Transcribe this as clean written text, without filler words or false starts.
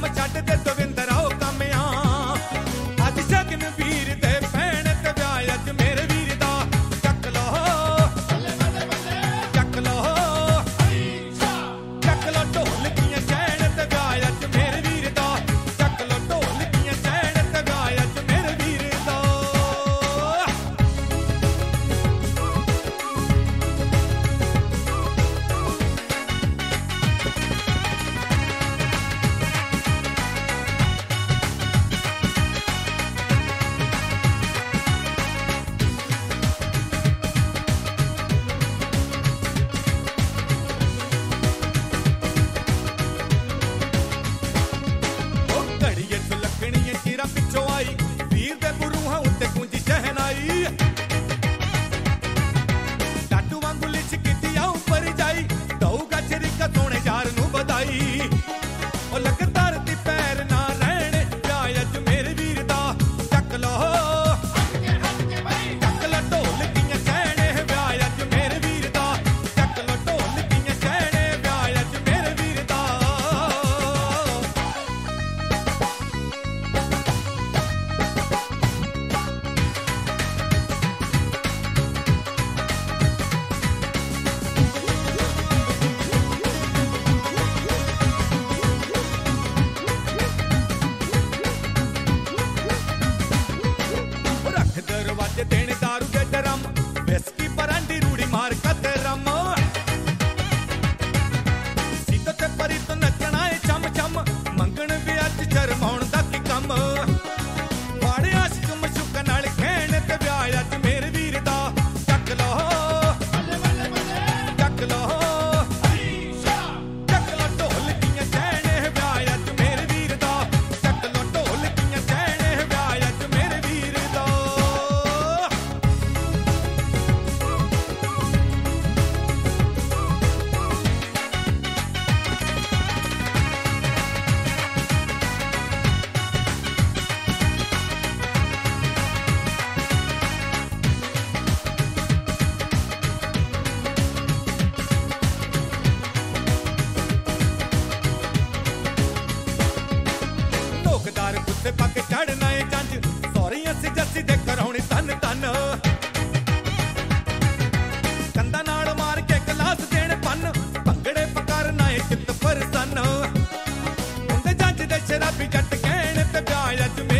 ਕੰਮ ਛੱਡ ਦੇ ਦਵਿੰਦਰ ਆਓ ਕੰਮਿਆਂ ਅੱਜ ਸ਼ਗਨ ਵੀਰ ਦੇ ਭੈਣ ਤੇ ਵਿਆਹ ਅੱਜ ਮੇਰੇ ਵੀਰ ਦਾ ਚੱਕ ਲੋ ਬੱਲੇ ਬੱਲੇ ਬੱਲੇ ਚੱਕ ਲੋ ਚੱਕ ਲੋ ਢੋਲਕੀਆਂ ਚੈਣ ਤੇ ਵਿਆਹ ਅੱਜ ਮੇਰੇ ਵੀਰ ਦਾ ਚੱਕ ਲੋ ਢੋਲਕੀਆਂ ਚੈਣ ਤੇ ਵਿਆਹ ਅੱਜ ਮੇਰੇ ਵੀਰ ਦਾ घड़िए सुलखणिए चीरा पिछो आई वीर दे बुरूहां उत्ते गूंजी शहनाई टाटू वांगू लिच कीती आऊं पर जाई दऊगा चरिका सोने यार नू बधाई ओ लग धरती पैर ना रहने प्यार अज मेरे वीर दा चक लो चक लो ढोलकियां चैने प्यार अज मेरे वीर दा चक लो ढोलकियां चैने प्यार अज मेरे वीर दा रख दरवाजे देने दारू दे ड्रम विस्की परांडी रूड़ी मार कते रम सीतो ते परी तो नचना है चम चम मंगण भी अज शरमाउण दा की कम वाड़े आशिक मशूक नाल खेण ते ब्याह अज मेरे वीर दा चक लो चक लो चक लो ढोलकियां चैने ब्याह अज मेरे वीर दा चक लो ढोलकियां चैने ब्याह अज मेरे वीर दा नोकदार गुस्से पक चढ़ना है जंज सॉरी असी जस्सी दे कराउणी तन तन कंधा नाल मार के गिलास देण पन भंगड़े पकड़ना है चित्त परसन हुंदे जंज दे शराबी जट कहण ते ब्याह अज